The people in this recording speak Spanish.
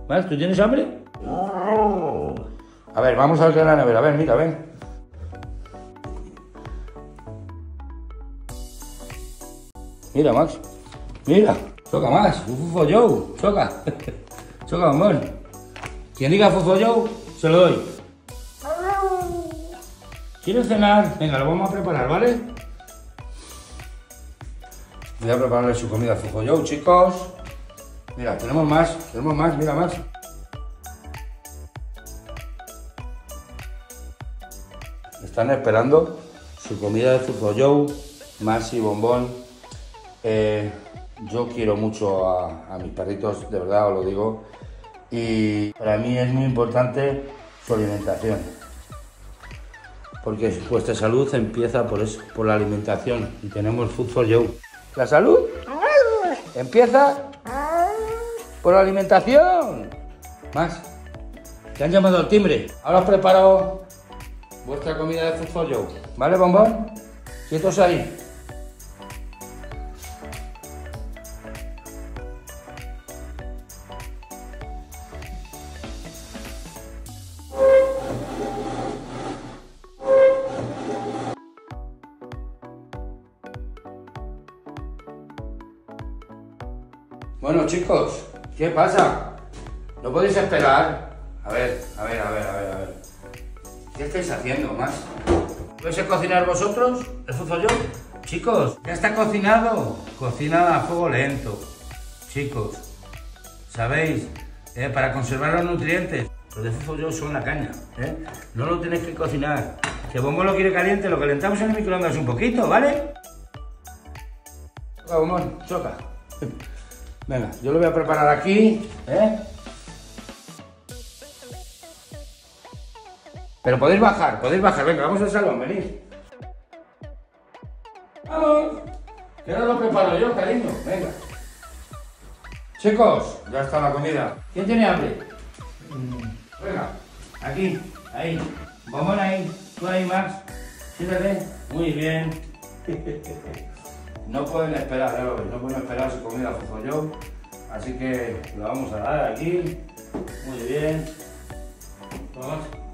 ¿Más? ¿Tú tienes hambre? A ver, vamos a ver la nevera. A ver, mira, ven. Mira, Max. Mira. Choca, Max. Un Fufo Joe. Choca. Choca, bombón. Quien diga Fufo Joe, se lo doy. ¿Quieres cenar? Venga, lo vamos a preparar, ¿vale? Voy a prepararle su comida a Fufo Joe, chicos. Mira, tenemos más, mira más. Están esperando su comida de Fufo Joe, Max y Bombón. Yo quiero mucho a mis perritos, de verdad os lo digo. Y para mí es muy importante su alimentación. Porque vuestra salud empieza por eso, por la alimentación. Y tenemos Food for You. La salud empieza por la alimentación. Más. Te han llamado al timbre. Ahora os preparo vuestra comida de Food for You. ¿Vale, Bombón? Quietos ahí. Bueno, chicos, ¿qué pasa? ¿No podéis esperar? A ver. ¿Qué estáis haciendo, Max? ¿Vais a cocinar vosotros? ¿El Fufo Joe? Chicos, ya está cocinado. Cocina a fuego lento. Chicos, ¿sabéis? Para conservar los nutrientes. Los de Fufo Joe son la caña, ¿eh? No lo tenéis que cocinar. Que Bombón lo quiere caliente, lo calentamos en el microondas un poquito, ¿vale? Choca, Bombón, choca. Venga, yo lo voy a preparar aquí, ¿eh? Pero podéis bajar, venga, vamos al salón, venid. ¡Vamos! Que ahora lo preparo yo, cariño, venga. Chicos, ya está la comida. ¿Quién tiene hambre? Venga, aquí, ahí. Bombón ahí, tú ahí, Max. Siéntate. Muy bien. No pueden esperar, ya lo veis, no pueden esperar su comida Fufo Joe. Así que lo vamos a dar aquí. Muy bien. Vamos.